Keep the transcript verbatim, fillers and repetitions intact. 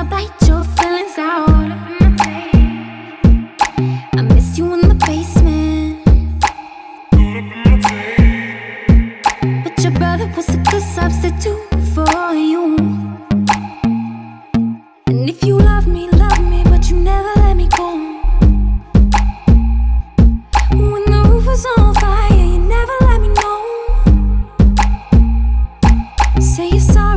I'll bite your feelings out. I miss you in the basement, but your brother was a good substitute for you. And if you love me, love me, but you never let me go. When the roof was on fire, you never let me know. Say you're sorry.